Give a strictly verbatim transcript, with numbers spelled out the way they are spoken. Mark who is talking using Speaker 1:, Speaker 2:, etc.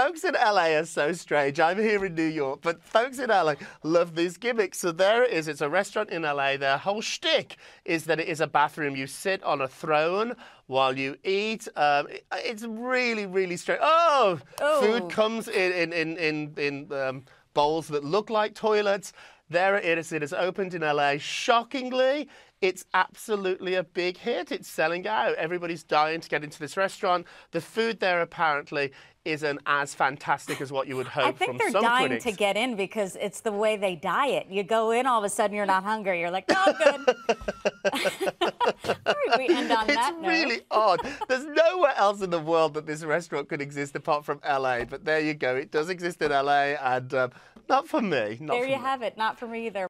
Speaker 1: folks in L A are so strange. I'm here in New York, but folks in L A love these gimmicks. So there it is. It's a restaurant in L A. Their whole shtick is that it is a bathroom. You sit on a throne while you eat. Um, it, it's really, really strange. Oh,
Speaker 2: oh.
Speaker 1: Food comes in in in in, in um, bowls that look like toilets. There it is. It is opened in L A. Shockingly, it's absolutely a big hit. It's selling out. Everybody's dying to get into this restaurant. The food there apparently isn't as fantastic as what you would hope from some critics.
Speaker 2: I think they're dying to get in because it's the way they diet. You go in, all of a sudden you're not hungry. You're like, oh, good. All right, we end on
Speaker 1: it's
Speaker 2: that note.
Speaker 1: really odd. There's nowhere else in the world that this restaurant could exist apart from L A. But there you go. It does exist in L A, and um, not for me. Not
Speaker 2: there
Speaker 1: for
Speaker 2: you
Speaker 1: me.
Speaker 2: have it. Not for me either.